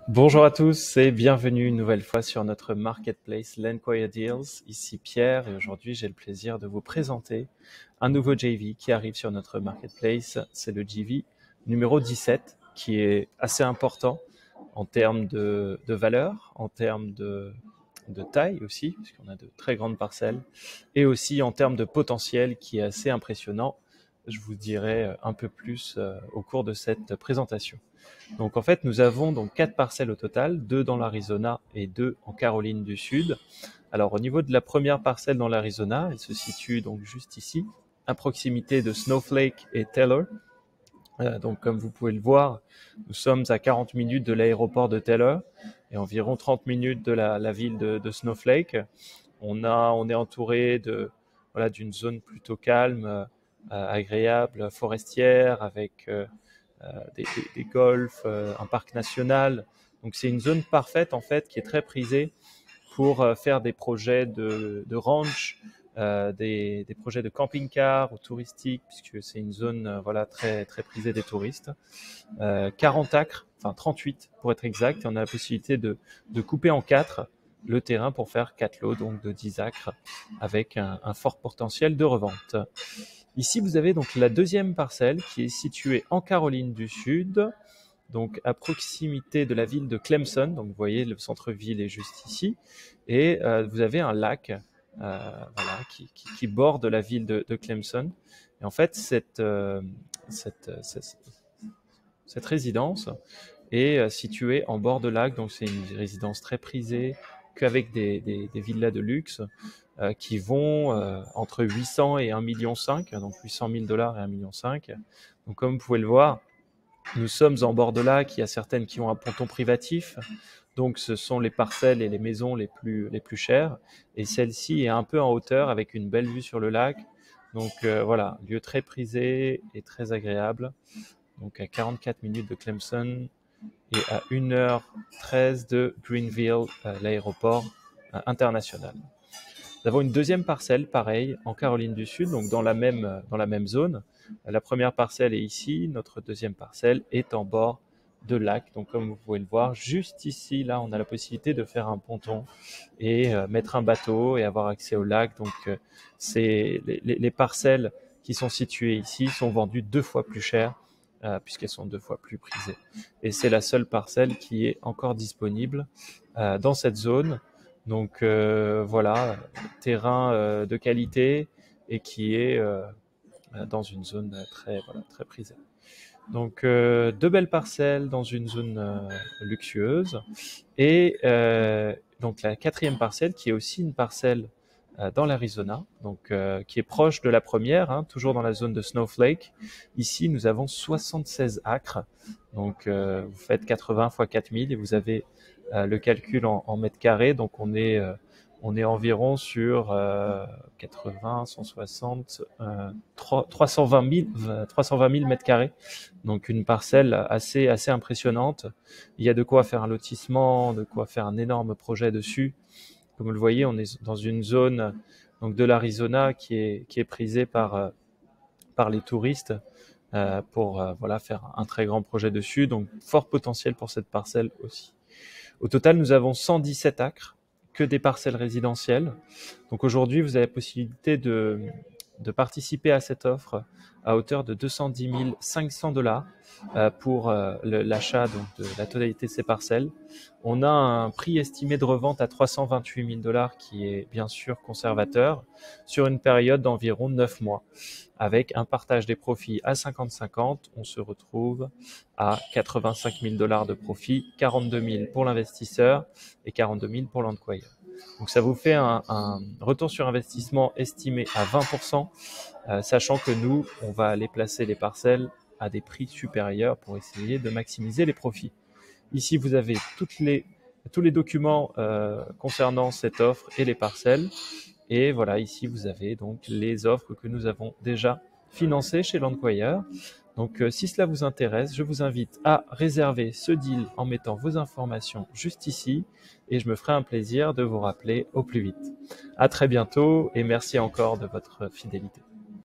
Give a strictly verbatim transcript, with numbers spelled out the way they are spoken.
Bonjour à tous et bienvenue une nouvelle fois sur notre marketplace Landquire Deals. Ici Pierre et aujourd'hui j'ai le plaisir de vous présenter un nouveau J V qui arrive sur notre marketplace. C'est le J V numéro dix-sept qui est assez important en termes de, de valeur, en termes de, de taille aussi, puisqu'on a de très grandes parcelles, et aussi en termes de potentiel qui est assez impressionnant. Je vous dirai un peu plus au cours de cette présentation. Donc en fait, nous avons donc quatre parcelles au total, deux dans l'Arizona et deux en Caroline du Sud. Alors au niveau de la première parcelle dans l'Arizona, elle se situe donc juste ici, à proximité de Snowflake et Taylor. Euh, donc comme vous pouvez le voir, nous sommes à quarante minutes de l'aéroport de Taylor et environ trente minutes de la, la ville de, de Snowflake. On, a, on est entouré de, voilà, d'une zone plutôt calme, euh, agréable, forestière, avec euh, euh, des, des, des golfs, euh, un parc national. Donc c'est une zone parfaite en fait qui est très prisée pour euh, faire des projets de, de ranch, euh, des, des projets de camping-car ou touristique, puisque c'est une zone euh, voilà très très prisée des touristes. Euh, quarante acres, enfin trente-huit pour être exact, et on a la possibilité de, de couper en quatre le terrain pour faire quatre lots, donc de dix acres, avec un, un fort potentiel de revente. Ici, vous avez donc la deuxième parcelle qui est située en Caroline du Sud, donc à proximité de la ville de Clemson. Donc vous voyez, le centre-ville est juste ici, et euh, vous avez un lac euh, voilà, qui, qui, qui borde la ville de, de Clemson. Et en fait, cette, euh, cette, cette, cette résidence est euh, située en bord de lac, donc c'est une résidence très prisée, qu'avec des, des, des villas de luxe euh, qui vont euh, entre huit cents et un virgule cinq million, donc huit cent mille dollars et un virgule cinq million. Donc comme vous pouvez le voir, nous sommes en bord de lac, il y a certaines qui ont un ponton privatif, donc ce sont les parcelles et les maisons les plus, les plus chères, et celle-ci est un peu en hauteur avec une belle vue sur le lac, donc euh, voilà, lieu très prisé et très agréable, donc à quarante-quatre minutes de Clemson et à une heure treize de Greenville, euh, l'aéroport euh, international. Nous avons une deuxième parcelle, pareil, en Caroline du Sud, donc dans la même, dans la même zone. La première parcelle est ici, notre deuxième parcelle est en bord de lac. Donc comme vous pouvez le voir, juste ici, là, on a la possibilité de faire un ponton et euh, mettre un bateau et avoir accès au lac. Donc euh, c'est, les, les parcelles qui sont situées ici sont vendues deux fois plus cher euh, puisqu'elles sont deux fois plus prisées. Et c'est la seule parcelle qui est encore disponible euh, dans cette zone. Donc euh, voilà, terrain euh, de qualité et qui est euh, dans une zone très, voilà, très prisée. Donc euh, deux belles parcelles dans une zone euh, luxueuse et euh, donc la quatrième parcelle qui est aussi une parcelle euh, dans l'Arizona, donc euh, qui est proche de la première, hein, toujours dans la zone de Snowflake. Ici nous avons soixante-seize acres, donc euh, vous faites quatre-vingts fois quatre mille et vous avez euh, le calcul en, en mètres carrés, donc on est euh, on est environ sur euh, quatre-vingts, cent soixante, euh, trois cent vingt mille mètres carrés. Donc une parcelle assez, assez impressionnante. Il y a de quoi faire un lotissement, de quoi faire un énorme projet dessus. Comme vous le voyez, on est dans une zone donc de l'Arizona qui est, qui est prisée par, par les touristes euh, pour euh, voilà, faire un très grand projet dessus. Donc fort potentiel pour cette parcelle aussi. Au total, nous avons cent dix-sept acres, que des parcelles résidentielles. Donc aujourd'hui, vous avez la possibilité de, de participer à cette offre à hauteur de deux cent dix mille cinq cents dollars euh, pour euh, l'achat donc de la totalité de ces parcelles. On a un prix estimé de revente à trois cent vingt-huit mille dollars qui est bien sûr conservateur sur une période d'environ neuf mois. Avec un partage des profits à cinquante cinquante, on se retrouve à quatre-vingt-cinq mille dollars de profit, quarante-deux mille pour l'investisseur et quarante-deux mille pour l'Landquire. Donc ça vous fait un, un retour sur investissement estimé à vingt pour cent, euh, sachant que nous, on va aller placer les parcelles à des prix supérieurs pour essayer de maximiser les profits. Ici, vous avez toutes les, tous les documents euh, concernant cette offre et les parcelles. Et voilà, ici, vous avez donc les offres que nous avons déjà financées chez Landquire. Donc, euh, si cela vous intéresse, je vous invite à réserver ce deal en mettant vos informations juste ici et je me ferai un plaisir de vous rappeler au plus vite. À très bientôt et merci encore de votre fidélité.